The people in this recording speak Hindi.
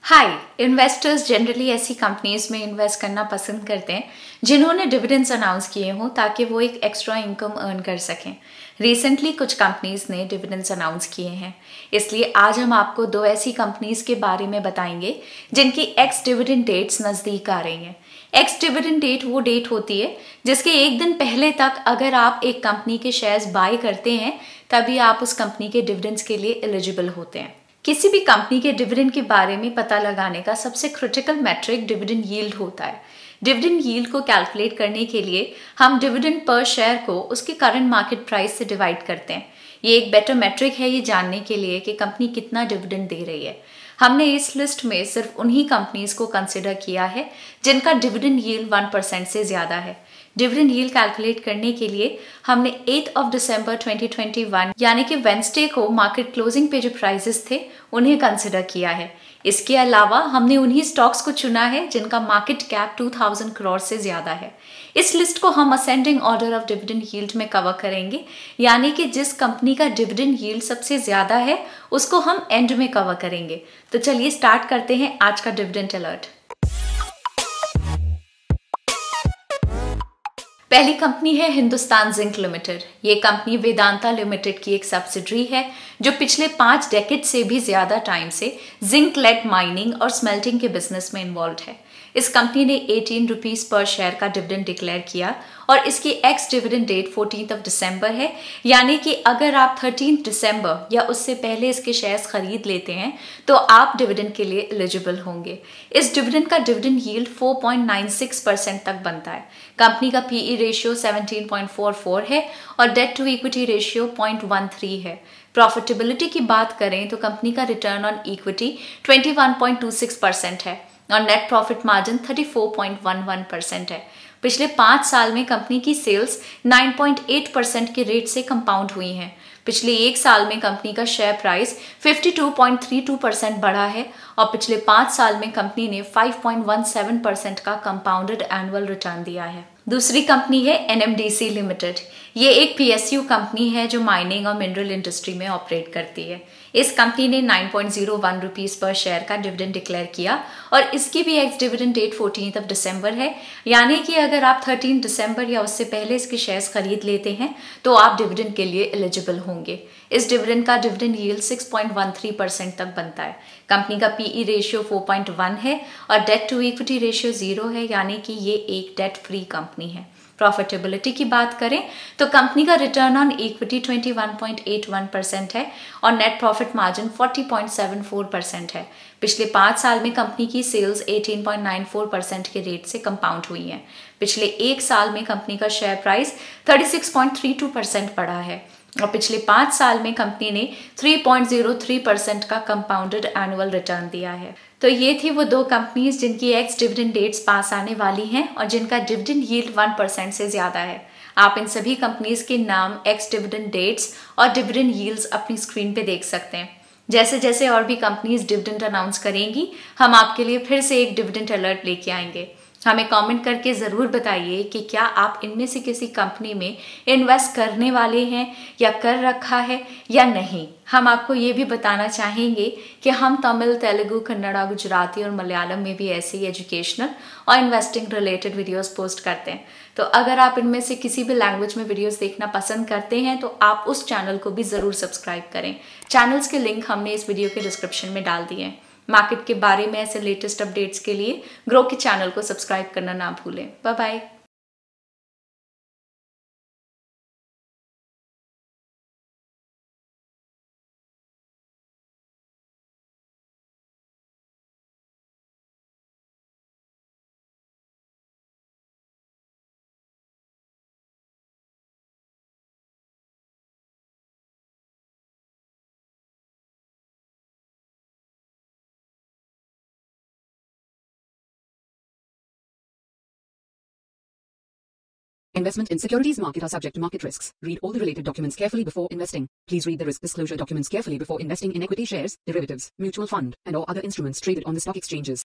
हाय। इन्वेस्टर्स जनरली ऐसी कंपनीज में इन्वेस्ट करना पसंद करते हैं जिन्होंने डिविडेंड्स अनाउंस किए हों ताकि वो एक एक्स्ट्रा इनकम अर्न कर सकें। रिसेंटली कुछ कंपनीज ने डिविडेंड्स अनाउंस किए हैं, इसलिए आज हम आपको दो ऐसी कंपनीज के बारे में बताएंगे जिनकी एक्स डिविडेंड डेट्स नज़दीक आ रही हैं। एक्स डिविडेंड डेट वो डेट होती है जिसके एक दिन पहले तक अगर आप एक कंपनी के शेयर्स बाय करते हैं तभी आप उस कंपनी के डिविडेंड्स के लिए एलिजिबल होते हैं। किसी भी कंपनी के डिविडेंड के बारे में पता लगाने का सबसे क्रिटिकल मैट्रिक डिविडेंड यील्ड होता है। डिविडेंड यील्ड को कैलकुलेट करने के लिए हम डिविडेंड पर शेयर को उसके करंट मार्केट प्राइस से डिवाइड करते हैं। ये एक बेटर मैट्रिक है ये जानने के लिए कि कंपनी कितना डिविडेंड दे रही है। हमने इस लिस्ट में सिर्फ उन्हीं कंपनीज को कंसिडर किया है जिनका डिविडेंड यील्ड 1% से ज्यादा है। डिविडेंड यील्ड कैलकुलेट करने के लिए हमने 8 दिसंबर 2021 यानी कि वेडनेसडे को मार्केट क्लोजिंग पे जो प्राइसेस थे उन्हें कंसिडर किया है। इसके अलावा हमने उन्हीं स्टॉक्स को चुना है जिनका मार्केट कैप 2000 करोड़ से ज्यादा है। इस लिस्ट को हम ascending order of dividend yield में कवर करेंगे, यानी कि जिस कंपनी का डिविडेंड यील्ड सबसे ज्यादा है उसको हम एंड में कवर करेंगे। तो चलिए स्टार्ट करते हैं आज का डिविडेंड अलर्ट। पहली कंपनी है हिंदुस्तान जिंक लिमिटेड। ये कंपनी वेदांता लिमिटेड की एक सब्सिडरी है जो पिछले 5 डेकेड से भी ज्यादा टाइम से जिंक लेड माइनिंग और स्मेल्टिंग के बिजनेस में इन्वॉल्व है। इस कंपनी ने 18 रुपीज पर शेयर का डिविडेंड डिक्लेयर किया और इसकी एक्स डिविडेंड डेट 14 दिसंबर है, यानी कि अगर आप 13 दिसंबर या उससे पहले इसके शेयर्स खरीद लेते हैं तो आप डिविडेंड के लिए एलिजिबल होंगे। इस डिविडेंड का डिविडेंड यील्ड 4.96% तक बनता है। कंपनी का पीई रेशियो 17.44 है और डेट टू इक्विटी रेशियो 0.13 है। प्रॉफिटेबिलिटी की बात करें तो कंपनी का रिटर्न ऑन इक्विटी 21.26% है और नेट प्रॉफिट मार्जिन 34.11% है। पिछले 5 साल में कंपनी की सेल्स 9.8% के रेट से कंपाउंड हुई हैं। पिछले 1 साल में कंपनी का शेयर प्राइस 52.32% बढ़ा है और पिछले 5 साल में कंपनी ने 5.17% का कंपाउंडेड एनुअल रिटर्न दिया है। दूसरी कंपनी है एनएमडीसी लिमिटेड। ये एक पीएसयू कंपनी है जो माइनिंग और मिनरल इंडस्ट्री में ऑपरेट करती है। इस कंपनी ने 9.01 रुपीज पर शेयर का डिविडेंड डिक्लेयर किया और इसकी भी एक्स डिविडेंड डेट 14 दिसंबर है, यानी कि अगर आप 13 दिसंबर या उससे पहले इसके शेयर्स खरीद लेते हैं तो आप डिविडेंड के लिए एलिजिबल होंगे। इस डिविडेंड का डिविडेंड यील्ड 6.13% तक बनता है। कंपनी का पीई रेशियो 4.1 है और डेट टू इक्विटी रेशियो 0 है, यानी कि ये एक डेट फ्री कंपनी है। प्रॉफिटेबिलिटी की बात करें तो कंपनी का रिटर्न ऑन इक्विटी 21.81% है और नेट प्रॉफिट मार्जिन 40.74% है। पिछले 5 साल में कंपनी की सेल्स 18.94% के रेट से कंपाउंड हुई हैं। पिछले 1 साल में कंपनी का शेयर प्राइस 36.32% बढ़ा है और पिछले 5 साल में कंपनी ने 3.03% का कंपाउंडेड एनुअल रिटर्न दिया है। तो ये थी वो दो कंपनीज जिनकी एक्स डिविडेंड डेट्स पास आने वाली हैं और जिनका डिविडेंड यील्ड 1% से ज्यादा है। आप इन सभी कंपनीज के नाम, एक्स डिविडेंड डेट्स और डिविडेंड यील्ड्स अपनी स्क्रीन पे देख सकते हैं। जैसे जैसे और भी कंपनीज डिविडेंड अनाउंस करेंगी हम आपके लिए फिर से एक डिविडेंड अलर्ट लेके आएंगे। हमें कमेंट करके ज़रूर बताइए कि क्या आप इनमें से किसी कंपनी में इन्वेस्ट करने वाले हैं या कर रखा है या नहीं। हम आपको ये भी बताना चाहेंगे कि हम तमिल, तेलुगु, कन्नड़ा, गुजराती और मलयालम में भी ऐसे ही एजुकेशनल और इन्वेस्टिंग रिलेटेड वीडियोस पोस्ट करते हैं। तो अगर आप इनमें से किसी भी लैंग्वेज में वीडियोस देखना पसंद करते हैं तो आप उस चैनल को भी ज़रूर सब्सक्राइब करें। चैनल्स के लिंक हमने इस वीडियो के डिस्क्रिप्शन में डाल दिए हैं। मार्केट के बारे में ऐसे लेटेस्ट अपडेट्स के लिए ग्रो के चैनल को सब्सक्राइब करना ना भूलें। Bye bye. Investment in securities market are subject to market risks. Read all the related documents carefully before investing. Please read the risk disclosure documents carefully before investing in equity shares, derivatives, mutual fund, and or other instruments traded on the stock exchanges.